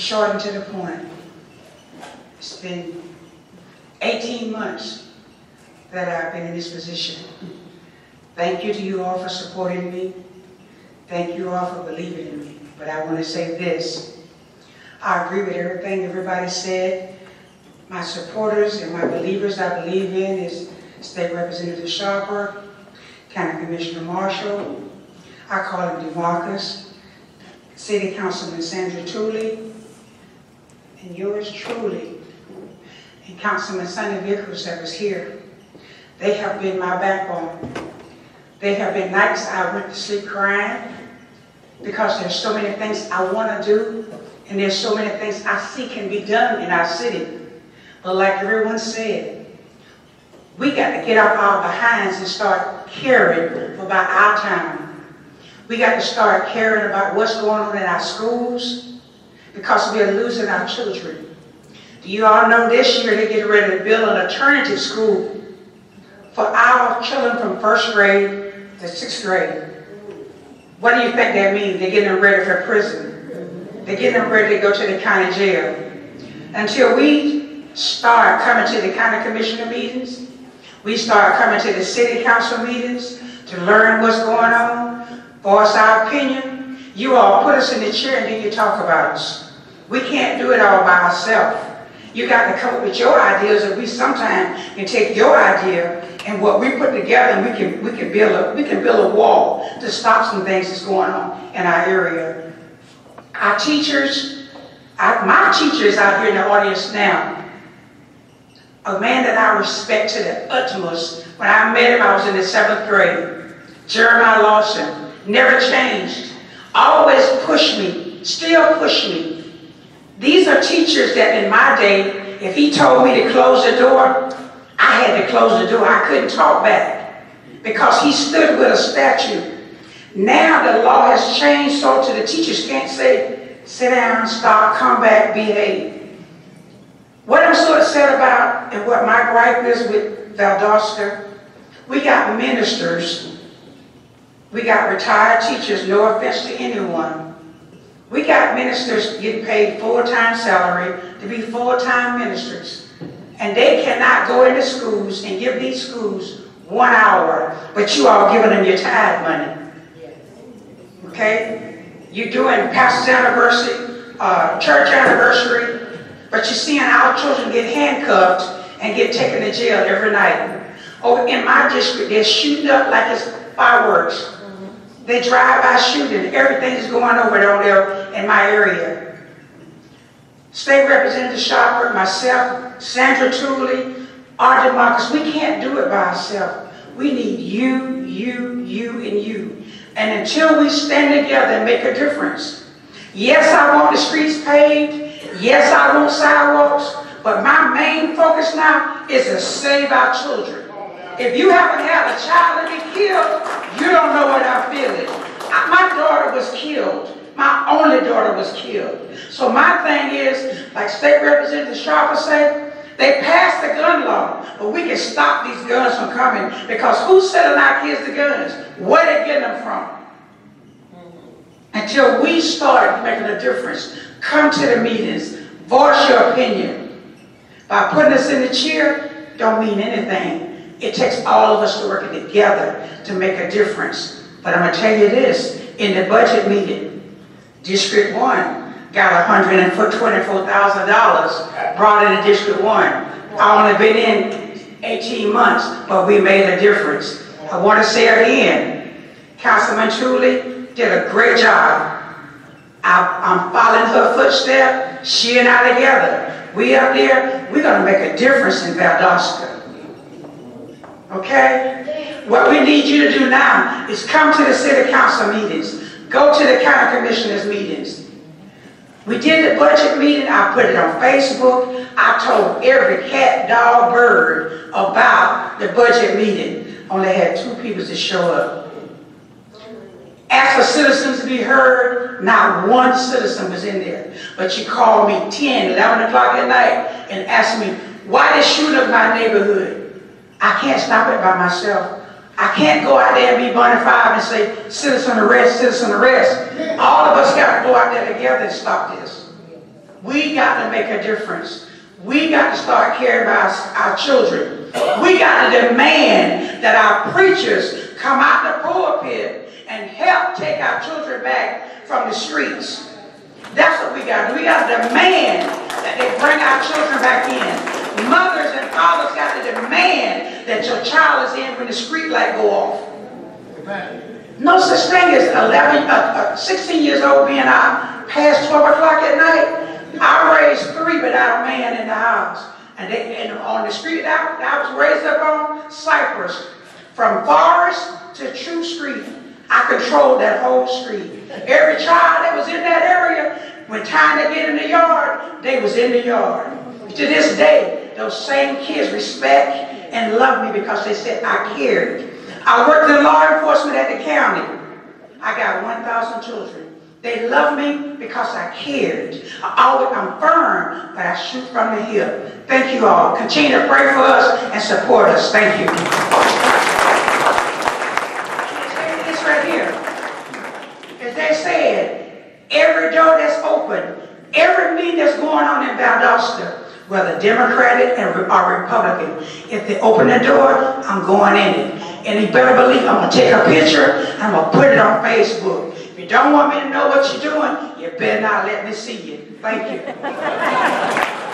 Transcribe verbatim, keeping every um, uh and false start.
short and to the point, it's been eighteen months that I've been in this position. Thank you to you all for supporting me. Thank you all for believing in me. But I want to say this. I agree with everything everybody said. My supporters and my believers I believe in is State Representative Sharper, County Commissioner Marshall, I call him DeMarcus, City Councilman Sandra Tooley, and yours truly, and Councilman Sonny Vickers that was here. They have been my backbone. They have been nights I went to sleep crying because there's so many things I want to do, and there's so many things I see can be done in our city. But like everyone said, we got to get off our behinds and start caring about our town. We got to start caring about what's going on in our schools because we are losing our children. Do you all know this year they're getting ready to build an alternative school for our children from first grade to sixth grade? What do you think that means? They're getting them ready for prison. They're getting them ready to go to the county jail. Until we start coming to the county commissioner meetings, we start coming to the city council meetings to learn what's going on, voice our opinion. You all put us in the chair and then you talk about us. We can't do it all by ourselves. You got to come up with your ideas, and we sometimes can take your idea and what we put together, and we can we can build a we can build a wall to stop some things that's going on in our area. Our teachers, our, my teacher is out here in the audience now. A man that I respect to the utmost. When I met him, I was in the seventh grade. Jeremiah Lawson, never changed. Always pushed me, still push me. These are teachers that in my day, if he told me to close the door, I had to close the door. I couldn't talk back because he stood with a statue. Now the law has changed so to the teachers can't say, sit down, stop, come back, behave. What I'm so upset about and what my gripe is with Valdosta, we got ministers, we got retired teachers, no offense to anyone. We got ministers getting paid full-time salary to be full-time ministers. And they cannot go into schools and give these schools one hour, but you all giving them your tithe money. Okay? You're doing pastor's anniversary, uh, church anniversary, but you're seeing our children get handcuffed and get taken to jail every night. Oh, in my district, they're shooting up like it's fireworks. They drive by shooting. Everything is going over down there in my area. State Representative Sharper, myself, Sandra Tooley, R. DeMarcus, we can't do it by ourselves. We need you, you, you, and you. And until we stand together and make a difference. Yes, I want the streets paved. Yes, I want sidewalks. But my main focus now is to save our children. If you haven't had a child to be killed, you don't know what I'm feeling. My daughter was killed. My only daughter was killed. So my thing is, like State Representative Sharper said, they passed the gun law, but we can stop these guns from coming because who's selling our kids the guns? Where they getting them from? Until we start making a difference, come to the meetings, voice your opinion. By putting us in the chair, don't mean anything. It takes all of us to work together to make a difference. But I'm going to tell you this, in the budget meeting, District one got one hundred twenty-four thousand dollars brought into District one. I only been in eighteen months, but we made a difference. I want to say again, Councilman Tooley did a great job. I, I'm following her footsteps. She and I together. We up there, we're going to make a difference in Valdosta. Okay? What we need you to do now is come to the city council meetings. Go to the county commissioners meetings. We did the budget meeting. I put it on Facebook. I told every cat, dog, bird about the budget meeting. Only had two people to show up. Asked for citizens to be heard. Not one citizen was in there. But you called me ten, eleven o'clock at night and asked me, why they shooting up my neighborhood? I can't stop it by myself. I can't go out there and be bona fide and say, citizen arrest, citizen arrest. All of us got to go out there together and stop this. We got to make a difference. We got to start caring about our, our children. We got to demand that our preachers come out the pulpit and help take our children back from the streets. That's what we got to do. We got to demand that they bring our children back in. Mothers and fathers got to demand that your child is in when the street light go off. No such thing as eleven, uh, uh, sixteen years old being out past twelve o'clock at night. I raised three without a man in the house. And, they, and on the street that I was raised up on, Cypress, from Forest to True Street, I controlled that whole street. Every child that was in that area, when time to get in the yard, they was in the yard. To this day, those same kids respect and love me because they said I cared. I worked in law enforcement at the county. I got one thousand children. They love me because I cared. I always, I'm firm, but I shoot from the hip. Thank you all. Continue to pray for us and support us. Thank you. It's right here. As they said, every door that's open, every meeting that's going on in Valdosta, whether Democratic or Republican, if they open the door, I'm going in it. And you better believe I'm going to take a picture and I'm going to put it on Facebook. If you don't want me to know what you're doing, you better not let me see you. Thank you.